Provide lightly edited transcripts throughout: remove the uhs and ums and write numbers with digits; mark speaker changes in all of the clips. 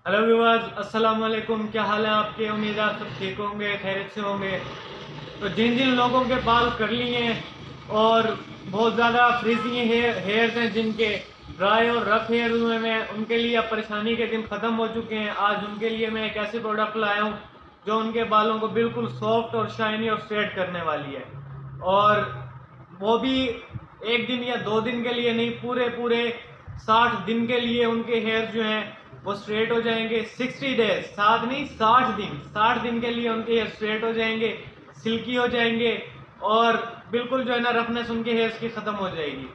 Speaker 1: Hello viewers, अस्सलाम वालेकुम। क्या हाल है आपके? उम्मीद है आप सब ठीक होंगे, खैरियत से होंगे। तो जिन जिन लोगों के बाल कर्ली हैं और बहुत ज़्यादा फ्रीजी हेयर्स हैं, जिनके ड्राई और रफ हेयर हुए हैं, उनके लिए अब परेशानी के दिन ख़त्म हो चुके हैं। आज उनके लिए मैं एक ऐसी प्रोडक्ट लाया हूँ जो उनके बालों को बिल्कुल सॉफ्ट और शाइनी और स्ट्रेट करने वाली है। और वो भी एक दिन या 2 दिन के लिए नहीं, पूरे पूरे 60 दिन के लिए उनके हेयर जो हैं वो स्ट्रेट हो जाएंगे। 60 डेज, 7 नहीं 60 दिन, 60 दिन के लिए उनके हेयर स्ट्रेट हो जाएंगे, सिल्की हो जाएंगे और बिल्कुल जो है ना रफनेस उनके हेयर्स की ख़त्म हो जाएगी।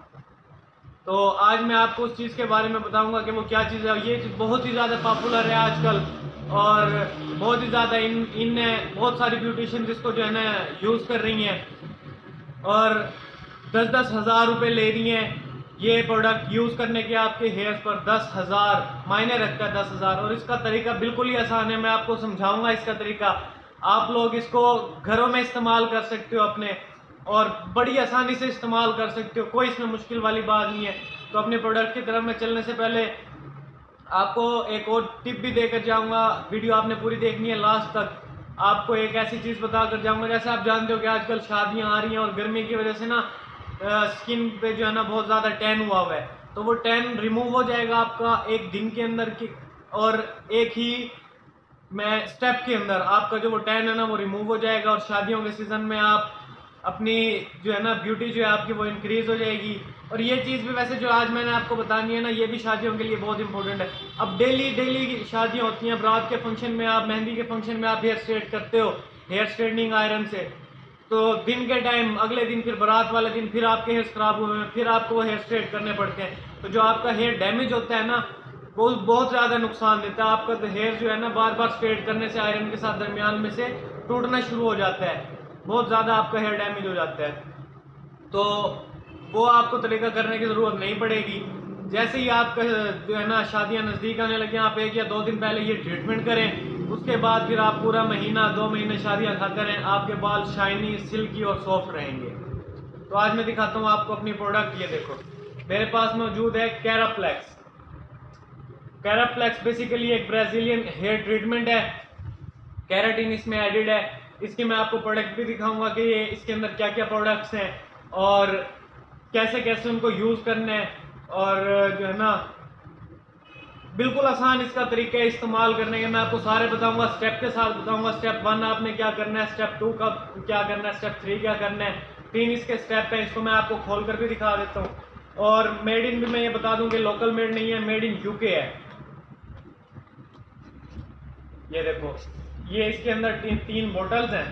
Speaker 1: तो आज मैं आपको उस चीज़ के बारे में बताऊंगा कि वो क्या चीज़ है। ये चीज़ बहुत ही ज़्यादा पॉपुलर है आजकल और बहुत ही ज़्यादा इन बहुत सारी ब्यूटिशियन जिसको जो है ना यूज़ कर रही हैं और 10-10 हज़ार रुपये ले रही हैं। ये प्रोडक्ट यूज़ करने के आपके हेयर्स पर 10,000 मायने रखता है, 10,000। और इसका तरीका बिल्कुल ही आसान है, मैं आपको समझाऊंगा इसका तरीका। आप लोग इसको घरों में इस्तेमाल कर सकते हो अपने, और बड़ी आसानी से इस्तेमाल कर सकते हो, कोई इसमें मुश्किल वाली बात नहीं है। तो अपने प्रोडक्ट की तरफ में चलने से पहले आपको एक और टिप भी देकर जाऊंगा। वीडियो आपने पूरी देखनी है लास्ट तक। आपको एक ऐसी चीज़ बता कर जाऊंगा, जैसे आप जानते हो कि आजकल शादियां आ रही हैं और गर्मी की वजह से ना स्किन पे जो है ना बहुत ज़्यादा टैन हुआ है। तो वो टैन रिमूव हो जाएगा आपका एक दिन के अंदर की, और एक ही मैं स्टेप के अंदर आपका जो वो टैन है ना वो रिमूव हो जाएगा। और शादियों के सीज़न में आप अपनी जो है ना ब्यूटी जो है आपकी वो इंक्रीज हो जाएगी। और ये चीज़ भी वैसे जो आज मैंने आपको बतानी है ना, ये भी शादियों के लिए बहुत इंपॉर्टेंट है। अब डेली डेली शादियाँ होती हैं, रात के फंक्शन में आप, मेहंदी के फंक्शन में आप हेयर स्ट्रेट करते हो हेयर स्ट्रेटनिंग आयरन से। तो दिन के टाइम अगले दिन फिर बारात वाले दिन फिर आपके हेयर खराब हुए हैं, फिर आपको वो हेयर स्ट्रेट करने पड़ते हैं। तो जो आपका हेयर डैमेज होता है ना वो बहुत ज़्यादा नुकसान देता है। आपका तो हेयर जो है ना बार बार स्ट्रेट करने से आयरन के साथ दरमियान में से टूटना शुरू हो जाता है, बहुत ज़्यादा आपका हेयर डैमेज हो जाता है। तो वो आपको तरीका करने की ज़रूरत नहीं पड़ेगी। जैसे ही आपका जो है ना शादियाँ नज़दीक आने लगे, आप 1 या 2 दिन पहले ये ट्रीटमेंट करें, उसके बाद फिर आप पूरा महीना 2 महीने शादियाँ खाते रहें, आपके बाल शाइनी, सिल्की और सॉफ्ट रहेंगे। तो आज मैं दिखाता हूँ आपको अपनी प्रोडक्ट। ये देखो मेरे पास मौजूद है कैराप्लेक्स। कैराप्लेक्स बेसिकली एक ब्राज़ीलियन हेयर ट्रीटमेंट है, कैराटिन इसमें एडिड है। इसके मैं आपको प्रोडक्ट भी दिखाऊंगा कि ये इसके अंदर क्या क्या प्रोडक्ट्स हैं और कैसे कैसे उनको यूज़ करना है। और जो है ना बिल्कुल आसान इसका तरीका है इस्तेमाल करने के, मैं आपको सारे बताऊंगा, स्टेप के साथ बताऊंगा। स्टेप 1 आपने क्या करना है, स्टेप 2 का क्या करना है, स्टेप 3 क्या करना है। 3 इसके स्टेप है, इसको मैं आपको खोल कर भी दिखा देता हूँ। और मेड इन भी मैं ये बता दूं कि लोकल मेड नहीं है, मेड इन यूके है। ये देखो, ये इसके अंदर 3 बोतल्स हैं।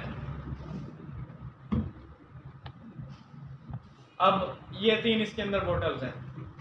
Speaker 1: अब ये 3 इसके अंदर बोतल्स हैं।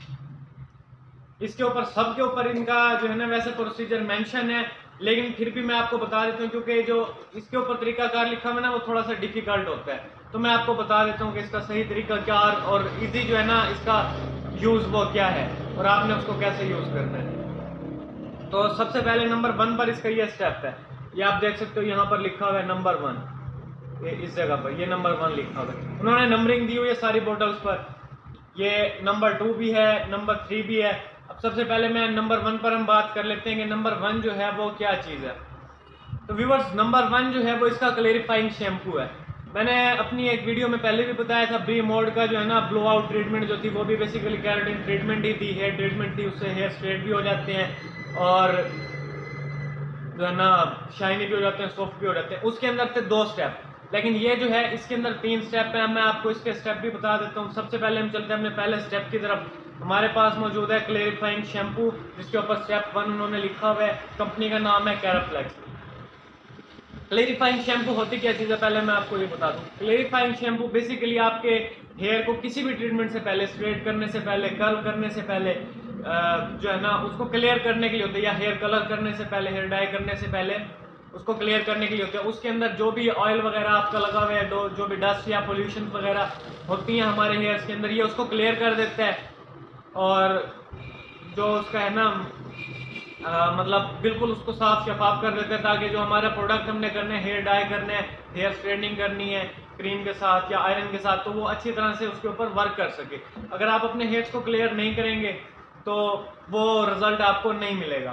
Speaker 1: इसके ऊपर सबके ऊपर इनका जो है ना वैसे प्रोसीजर मेंशन है, लेकिन फिर भी मैं आपको बता देता हूँ क्योंकि जो इसके ऊपर तरीकाकार लिखा हुआ है ना वो थोड़ा सा डिफिकल्ट होता है। तो मैं आपको बता देता हूँ कि इसका सही तरीका क्या और इजी जो है ना इसका यूज़ वो क्या है और आपने उसको कैसे यूज़ करना है। तो सबसे पहले नंबर 1 पर इसका ये स्टेप है। ये आप देख सकते हो यहाँ पर लिखा हुआ है नंबर 1। ये इस जगह पर ये नंबर 1 लिखा हुआ है, उन्होंने नंबरिंग दी हुई है सारी बोटल्स पर। ये नंबर 2 भी है, नंबर 3 भी है। अब सबसे पहले मैं नंबर 1 पर हम बात कर लेते हैं कि नंबर 1 जो है वो क्या चीज़ है। तो व्यूअर्स, नंबर 1 जो है वो इसका क्लैरिफाइंग शैम्पू है। मैंने अपनी एक वीडियो में पहले भी बताया था, ब्री मोड का जो है ना ब्लो आउट ट्रीटमेंट जो थी वो भी बेसिकली कैराटिन ट्रीटमेंट ही थी, हेयर ट्रीटमेंट थी। उससे हेयर स्ट्रेट भी हो जाते हैं और जो है ना शाइनी भी हो जाते हैं, सॉफ्ट भी हो जाते हैं। उसके अंदर थे 2 स्टेप, लेकिन ये जो है इसके अंदर 3 स्टेप है। मैं आपको इसके स्टेप भी बता देता हूँ। सबसे पहले हम चलते हैं अपने पहले स्टेप की तरफ। हमारे पास मौजूद है क्लैरिफाइंग शैम्पू, जिसके ऊपर स्टेप 1 उन्होंने लिखा हुआ है। कंपनी का नाम है कैराप्लेक्स। क्लैरिफाइंग शैम्पू होती क्या चीज़ है पहले मैं आपको ये बता दूं। क्लैरिफाइंग शैम्पू बेसिकली आपके हेयर को किसी भी ट्रीटमेंट से पहले, स्ट्रेट करने से पहले, कर्ल करने से पहले जो है ना उसको क्लियर करने के लिए होता है, या हेयर कलर करने से पहले, हेयर डाई करने से पहले उसको क्लियर करने के लिए होता है। उसके अंदर जो भी ऑयल वगैरह आपका लगा हुआ है, जो भी डस्ट या पोल्यूशन वगैरह होती हैं हमारे हेयर्स के अंदर, ये उसको क्लियर कर देता है। और जो उसका है ना मतलब बिल्कुल उसको साफ शफाफ कर देते हैं, ताकि जो हमारा प्रोडक्ट हमने करने हैं, हेयर डाई करने हैं, हेयर स्ट्रेटनिंग करनी है क्रीम के साथ या आयरन के साथ, तो वो अच्छी तरह से उसके ऊपर वर्क कर सके। अगर आप अपने हेयर्स को क्लियर नहीं करेंगे तो वो रिजल्ट आपको नहीं मिलेगा।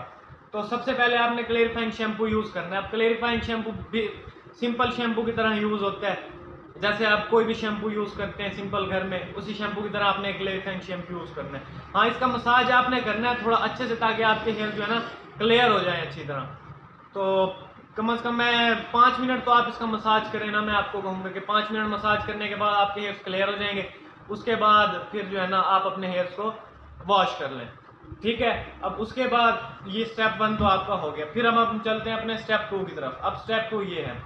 Speaker 1: तो सबसे पहले आपने क्लेरिफाइंग शैम्पू यूज़ करना है। अब क्लेरिफाइंग शैम्पू भी सिंपल शैम्पू की तरह यूज़ होता है, जैसे आप कोई भी शैम्पू यूज़ करते हैं सिंपल घर में, उसी शैम्पू की तरह आपने क्लेरिफाइंग शैम्पू यूज़ करना है। हाँ, इसका मसाज आपने करना है थोड़ा अच्छे से, ताकि आपके हेयर जो है ना क्लियर हो जाए अच्छी तरह। तो कम से कम मैं 5 मिनट तो आप इसका मसाज करें ना, मैं आपको कहूँगा कि 5 मिनट मसाज करने के बाद आपके हेयर्स क्लियर हो जाएंगे। उसके बाद फिर जो है ना आप अपने हेयर्स को वॉश कर लें, ठीक है। अब उसके बाद ये स्टेप 1 तो आपका हो गया। फिर हम चलते हैं अपने स्टेप 2 की तरफ। अब स्टेप 2 ये है,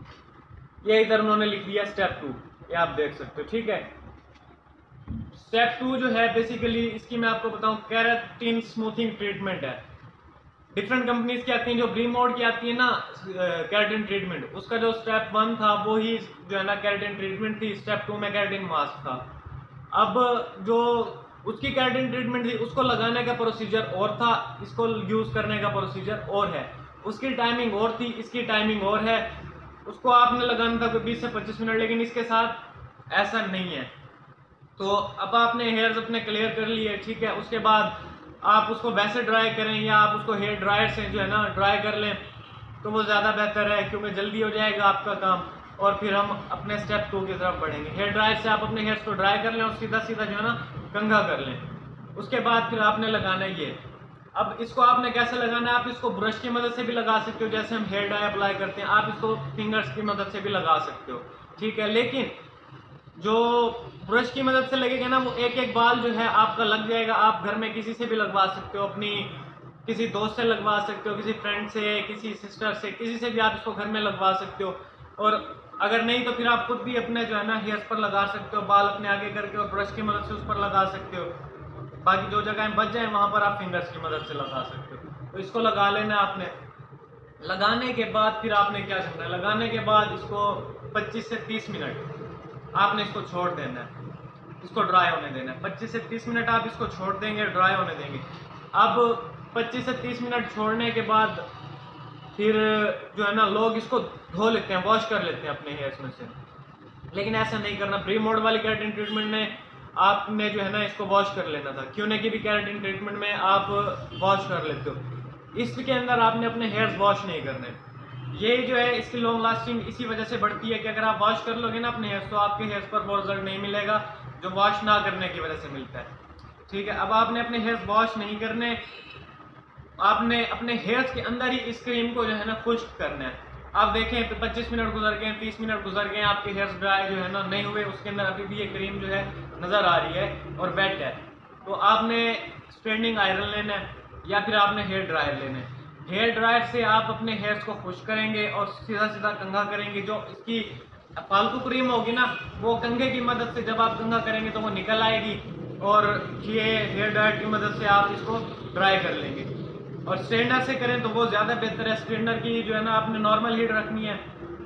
Speaker 1: ये इधर उन्होंने लिख दिया स्टेप 2, ये आप देख सकते हो, ठीक है। स्टेप 2 जो है बेसिकली इसकी मैं आपको बताऊं, केराटिन स्मूथिंग ट्रीटमेंट है। डिफरेंट कंपनीज की आती हैं, जो ब्रीमोड की आती है ना केराटिन ट्रीटमेंट, उसका जो स्टेप 1 था वो ही जो है ना केराटिन ट्रीटमेंट थी। स्टेप 2 में केराटिन मास्क था। अब जो उसकी केराटिन ट्रीटमेंट थी उसको लगाने का प्रोसीजर और था, इसको यूज करने का प्रोसीजर और है। उसकी टाइमिंग और थी, इसकी टाइमिंग और है। उसको आपने लगाना था कोई 20 से 25 मिनट, लेकिन इसके साथ ऐसा नहीं है। तो अब आपने हेयर्स अपने क्लियर कर लिए, ठीक है। उसके बाद आप उसको वैसे ड्राई करें या आप उसको हेयर ड्रायर से जो है ना ड्राई कर लें तो वो ज़्यादा बेहतर है, क्योंकि जल्दी हो जाएगा आपका काम। और फिर हम अपने स्टेप 2 की तरफ बढ़ेंगे। हेयर ड्रायर से आप अपने हेयर्स को ड्राई कर लें और सीधा सीधा जो है ना कंघा कर लें। उसके बाद फिर आपने लगाना है ये। अब इसको आपने कैसे लगाना है, आप इसको ब्रश की मदद से भी लगा सकते हो, जैसे हम हेयर डाई अप्लाई करते हैं, आप इसको फिंगर्स की मदद से भी लगा सकते हो, ठीक है। लेकिन जो ब्रश की मदद से लगेगा ना, वो एक एक बाल जो है आपका लग जाएगा। आप घर में किसी से भी लगवा सकते हो, अपनी किसी दोस्त से लगवा सकते हो, किसी फ्रेंड से, किसी सिस्टर से, किसी से भी आप इसको घर में लगवा सकते हो। और अगर नहीं तो फिर आप खुद भी अपने जो है ना हेयर्स पर लगा सकते हो, बाल अपने आगे करके और ब्रश की मदद से उस पर लगा सकते हो। बाकी जो जगह बच जाए वहां पर आप फिंगर्स की मदद से लगा सकते हो। तो इसको लगा लेना आपने। लगाने के बाद फिर आपने क्या करना है, लगाने के बाद इसको 25 से 30 मिनट आपने इसको छोड़ देना है, इसको ड्राई होने देना है। 25 से 30 मिनट आप इसको छोड़ देंगे, ड्राई होने देंगे। अब 25 से 30 मिनट छोड़ने के बाद फिर जो है ना लोग इसको धो लेते हैं, वॉश कर लेते हैं अपने हेयर्स में से, लेकिन ऐसा नहीं करना। प्री मोड वाली केराटिन ट्रीटमेंट में आपने जो है ना इसको वॉश कर लेना था। क्यों की भी केराटिन ट्रीटमेंट में आप वॉश कर लेते हो, इसके अंदर आपने अपने हेयर्स वॉश नहीं करने। ये जो है इसकी लॉन्ग लास्टिंग इसी वजह से बढ़ती है कि अगर आप वॉश कर लोगे ना अपने हेयर्स तो आपके हेयर्स पर वो रिजल्ट नहीं मिलेगा जो वॉश ना करने की वजह से मिलता है, ठीक है। अब आपने अपने हेयर्स वॉश नहीं करने, आपने अपने हेयर्स के अंदर ही इस क्रीम को जो है ना खुश्क करना है। आप देखें 25 मिनट गुजर गए, 30 मिनट गुजर गए, आपके हेयर्स ड्राई जो है ना नहीं हुए, उसके अंदर अभी भी ये क्रीम जो है नज़र आ रही है और वेट है। तो आपने स्ट्रेंडिंग आयरन लेना है या फिर आपने हेयर ड्रायर लेना है। हेयर ड्रायर से आप अपने हेयर्स को खुश करेंगे और सीधा सीधा कंघा करेंगे। जो इसकी फालतू क्रीम होगी ना वो कंघे की मदद से जब आप कंघा करेंगे तो वो निकल आएगी, और ये हेयर ड्रायर की मदद से आप इसको ड्राई कर लेंगे। और स्ट्रेनर से करें तो वो ज़्यादा बेहतर है। स्ट्रेनर की जो है ना आपने नॉर्मल हीट रखनी है,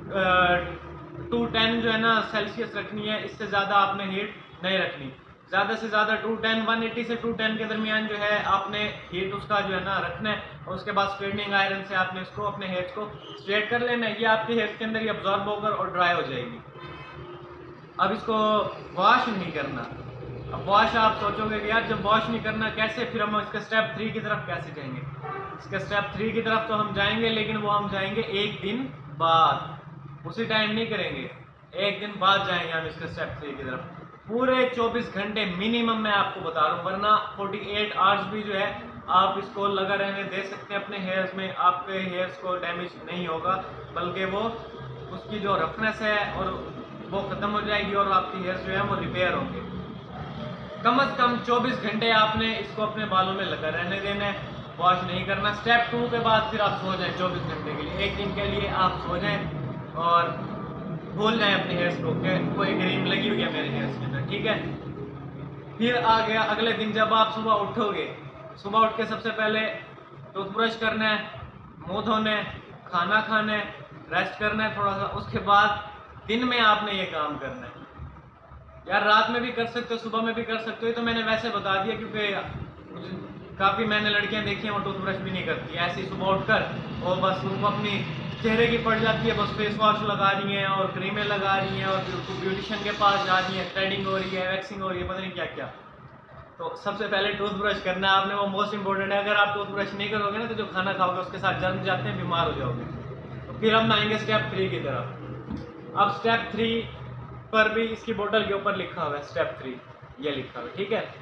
Speaker 1: 210 जो है ना सेल्सियस रखनी है, इससे ज़्यादा आपने हीट नहीं रखनी। ज़्यादा से ज़्यादा 210, 180 से 210 के दरमियान जो है आपने हीट उसका जो है ना रखना है। और उसके बाद स्ट्रेटनिंग आयरन से आपने इसको अपने हेयर्स को स्ट्रेट कर लेना है। ये आपके हेयर्स के अंदर ही अब्जॉर्ब होकर और ड्राई हो जाएगी। अब इसको वॉश नहीं करना। अब वॉश आप सोचोगे कि यार जब वॉश नहीं करना कैसे, फिर हम इसके स्टेप 3 की तरफ कैसे जाएंगे। इसके स्टेप 3 की तरफ तो हम जाएंगे, लेकिन वो हम जाएंगे एक दिन बाद, उसी टाइम नहीं करेंगे, एक दिन बाद जाएंगे हम इसके स्टेप 3 की तरफ। पूरे 24 घंटे मिनिमम मैं आपको बता रहा हूँ, वरना 48 आवर्स भी जो है आप इसको लगा रहने दे सकते हैं अपने हेयर्स में। आपके हेयर्स को डैमेज नहीं होगा, बल्कि वो उसकी जो रफनेस है और वो ख़त्म हो जाएगी और आपके हेयर्स जो है वो रिपेयर होंगे। कम से कम 24 घंटे आपने इसको अपने बालों में लगा रहने देना है, वॉश नहीं करना। स्टेप 2 के बाद फिर आप सो जाएं 24 घंटे के लिए, एक दिन के लिए आप सो जाएं और भूल जाएं अपने हेयर्स को कि कोई क्रीम लगी हुई है मेरे हेयर्स के अंदर, ठीक है। फिर आ गया अगले दिन, जब आप सुबह उठोगे, सुबह उठ के सबसे पहले टूथब्रश करना है, मुंह धोना है, खाना खाना है, रेस्ट करना है थोड़ा सा। उसके बाद दिन में आपने ये काम करना है। यार रात में भी कर सकते हो, सुबह में भी कर सकते हो, तो मैंने वैसे बता दिया क्योंकि काफ़ी मैंने लड़कियां देखी हैं वो टूथब्रश भी नहीं करती, ऐसे ही सुबह उठकर और बस उनको अपनी चेहरे की पड़ जाती है, बस फेस वॉश लगा रही हैं और क्रीमें लगा रही हैं और ब्यूटिशियन के पास जा रही हैं, थ्रेडिंग हो रही है, वैक्सिंग हो रही है, पता नहीं क्या क्या। तो सबसे पहले टूथब्रश करना है आपने, वो मोस्ट इंपॉर्टेंट है। अगर आप टूथब्रश नहीं करोगे ना तो जो खाना खाओगे उसके साथ जर्म जाते हैं, बीमार हो जाओगे। तो फिर हम आएंगे स्टेप 3 की तरफ। अब स्टेप 3 पर भी इसकी बोतल के ऊपर लिखा हुआ है स्टेप 3, ये लिखा हुआ है, ठीक है।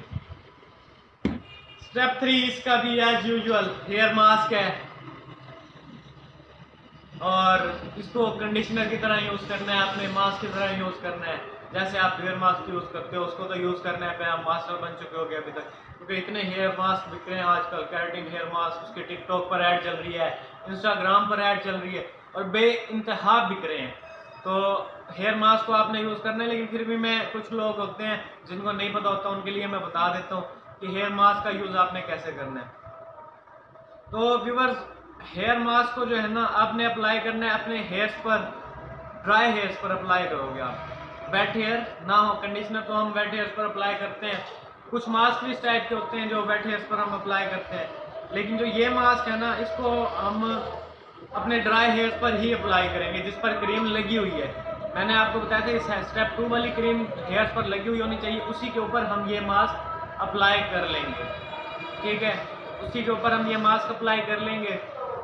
Speaker 1: स्टेप 3 इसका भी एज यूजुअल हेयर मास्क है और इसको कंडीशनर की तरह यूज करना है, अपने मास्क की तरह यूज करना है। जैसे आप हेयर मास्क यूज करते हो उसको तो यूज करना है। आप मास्टर बन चुके हो अभी तक, क्योंकि इतने हेयर मास्क बिक रहे हैं आजकल, केराटिन हेयर मास्क, उसकी टिकटॉक पर ऐड चल रही है, इंस्टाग्राम पर ऐड चल रही है और बे इंतहा बिक रहे हैं। तो हेयर मास्क को आपने यूज करना है, लेकिन फिर भी मैं कुछ लोग होते हैं जिनको नहीं पता होता, उनके लिए मैं बता देता हूँ कि हेयर मास्क का यूज आपने कैसे करना है। तो व्यूअर्स, हेयर मास्क को जो है ना आपने अप्लाई करना है अपने हेयर्स पर, ड्राई हेयर्स पर अप्लाई करोगे आप। वेट हेयर ना हो, कंडीशनर तो हम वेट हेयर्स पर अप्लाई करते हैं। कुछ मास्क भी इस टाइप के होते हैं जो वेट हेयर्स पर हम अप्लाई करते हैं, लेकिन जो ये मास्क है ना इसको हम अपने ड्राई हेयर्स पर ही अप्लाई करेंगे जिस पर क्रीम लगी हुई है। मैंने आपको बताया था इस स्टेप 2 वाली क्रीम हेयर्स पर लगी हुई होनी चाहिए, उसी के ऊपर हम ये मास्क अप्लाई कर लेंगे, ठीक है। उसी के ऊपर हम ये मास्क अप्लाई कर लेंगे।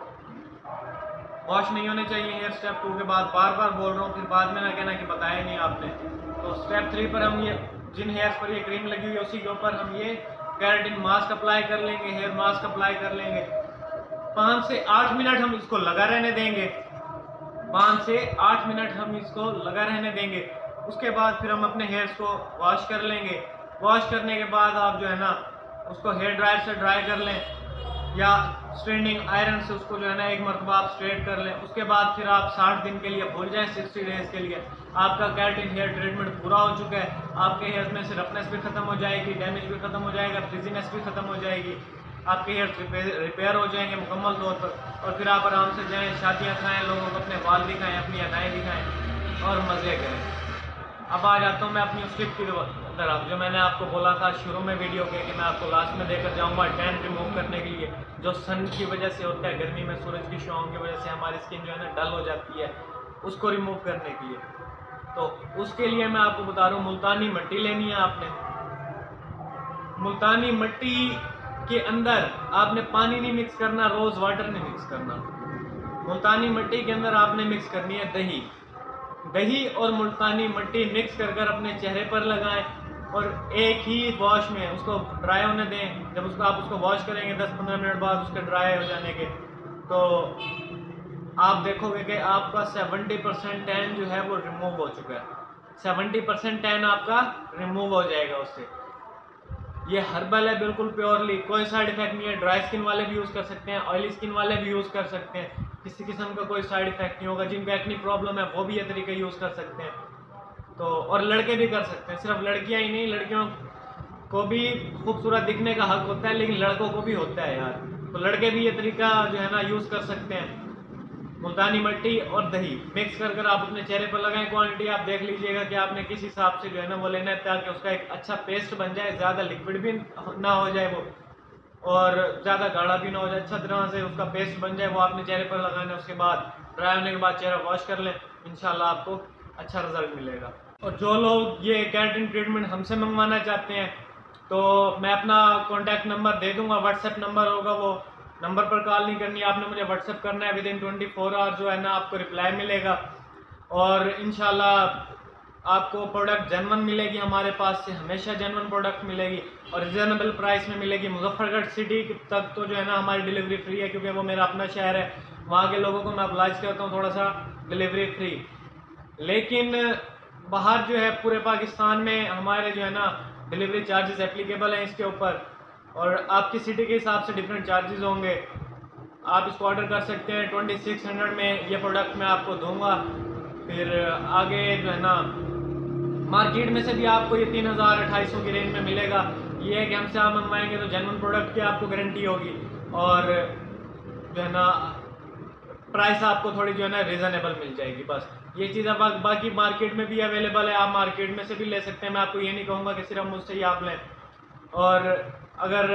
Speaker 1: वॉश नहीं होने चाहिए हेयर स्टेप 2 के बाद, बार बार बोल रहा हूँ, फिर बाद में ना कहना कि बताया नहीं आपने। तो स्टेप 3 पर हम ये जिन हेयर्स पर ये क्रीम लगी हुई है उसी के ऊपर हम ये केराटिन मास्क अप्लाई कर लेंगे, हेयर मास्क अप्लाई कर लेंगे। 5 से 8 मिनट हम इसको लगा रहने देंगे, 5 से 8 मिनट हम इसको लगा रहने देंगे। उसके बाद फिर हम अपने हेयर्स को वॉश कर लेंगे। वॉश करने के बाद आप जो है ना उसको हेयर ड्रायर से ड्राई कर लें या स्ट्रेंडिंग आयरन से उसको जो है ना एक मरतबा आप स्ट्रेट कर लें। उसके बाद फिर आप 60 दिन के लिए भूल जाएं, 60 डेज के लिए आपका केराटिन हेयर ट्रीटमेंट पूरा हो चुका है। आपके हेयर में से रफनेस भी खत्म हो जाएगी, डैमेज भी खत्म हो जाएगा, फ्रिजीनेस भी खत्म हो जाएगी, आपके हेयर रिपेयर हो जाएंगे मुकम्मल तौर पर। और फिर आप आराम से जाएं, शादियाँ खाएं, लोगों को अपने बाल दिखाएं, अपनी अदाएँ दिखाएं और मज़े करें। अब आ जाता हूँ मैं अपनी उस टिप की तरफ जो मैंने आपको बोला था शुरू में वीडियो के कि मैं आपको लास्ट में देकर जाऊँगा टैन रिमूव करने के लिए, जो सन की वजह से होता है, गर्मी में सूरज की छाँव की वजह से हमारी स्किन जो है ना डल हो जाती है, उसको रिमूव करने के लिए। तो उसके लिए मैं आपको बता रहा हूँ मुल्तानी मिट्टी लेनी है आपने। मुल्तानी मिट्टी के अंदर आपने पानी नहीं मिक्स करना, रोज़ वाटर नहीं मिक्स करना। मुल्तानी मिट्टी के अंदर आपने मिक्स करनी है दही। दही और मुल्तानी मिट्टी मिक्स कर कर अपने चेहरे पर लगाएं और एक ही वॉश में उसको ड्राई होने दें। जब उसको आप उसको वॉश करेंगे 10-15 मिनट बाद उसके ड्राई हो जाने के, तो आप देखोगे कि आपका 70% टैन जो है वो रिमूव हो चुका है। 70% टैन आपका रिमूव हो जाएगा उससे। ये हर्बल है, बिल्कुल प्योरली, कोई साइड इफेक्ट नहीं है। ड्राई स्किन वाले भी यूज़ कर सकते हैं, ऑयली स्किन वाले भी यूज़ कर सकते हैं, किसी किस्म का कोई साइड इफेक्ट नहीं होगा। जिनको एक्नी प्रॉब्लम है वो भी ये तरीके यूज़ कर सकते हैं। तो और लड़के भी कर सकते हैं, सिर्फ लड़कियां ही नहीं, लड़कियों को भी खूबसूरत दिखने का हक होता है, लेकिन लड़कों को भी होता है यार। तो लड़के भी ये तरीका जो है ना यूज़ कर सकते हैं। मुल्तानी मिट्टी और दही मिक्स कर कर आप अपने चेहरे पर लगाएं। क्वांटिटी आप देख लीजिएगा कि आपने किस हिसाब से जो है ना वो लेना है, ताकि उसका एक अच्छा पेस्ट बन जाए, ज़्यादा लिक्विड भी ना हो जाए वो और ज़्यादा गाढ़ा भी ना हो जाए, अच्छा तरह से उसका पेस्ट बन जाए, वो आपने चेहरे पर लगाना है। उसके बाद ड्राई होने के बाद चेहरा वॉश कर लें, इंशाल्लाह आपको अच्छा रिजल्ट मिलेगा। और जो लोग ये केराटिन ट्रीटमेंट हमसे मंगवाना चाहते हैं तो मैं अपना कॉन्टैक्ट नंबर दे दूंगा, व्हाट्सएप नंबर होगा, वो नंबर पर कॉल नहीं करनी, आपने मुझे व्हाट्सएप करना है। विदिन 24 आवर जो है ना आपको रिप्लाई मिलेगा और इंशाल्लाह आपको प्रोडक्ट जेन्युइन मिलेगी। हमारे पास से हमेशा जेन्युइन प्रोडक्ट मिलेगी और रिजनेबल प्राइस में मिलेगी। मुजफ्फरगढ़ सिटी तक तो जो है ना हमारी डिलीवरी फ्री है, क्योंकि वो मेरा अपना शहर है। वहाँ के लोगों को मैं अप्लाइज करता हूँ थोड़ा सा डिलीवरी फ्री, लेकिन बाहर जो है पूरे पाकिस्तान में हमारे जो है ना डिलीवरी चार्जेस एप्लीकेबल हैं इसके ऊपर, और आपकी सिटी के हिसाब से डिफरेंट चार्जेस होंगे। आप इसको ऑर्डर कर सकते हैं 2600 में, ये प्रोडक्ट मैं आपको दूंगा। फिर आगे जो है ना मार्केट में से भी आपको ये 3000-2800 की रेंज में मिलेगा। ये है कि हमसे आप मंगवाएंगे तो जेन्युइन प्रोडक्ट की आपको गारंटी होगी और जो है ना प्राइस आपको थोड़ी जो है ना रीज़नेबल मिल जाएगी। बस ये चीज़ अब बाकी मार्केट में भी अवेलेबल है, आप मार्केट में से भी ले सकते हैं। मैं आपको ये नहीं कहूँगा कि सिर्फ मुझसे ही आप लें। और अगर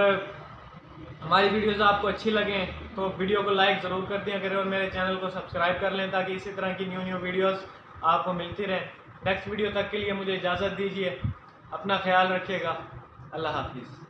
Speaker 1: हमारी वीडियोस आपको अच्छी लगें तो वीडियो को लाइक ज़रूर कर दिया करें और मेरे चैनल को सब्सक्राइब कर लें, ताकि इसी तरह की न्यू वीडियोस आपको मिलती रहें। नेक्स्ट वीडियो तक के लिए मुझे इजाज़त दीजिए, अपना ख्याल रखिएगा, अल्लाह हाफिज़।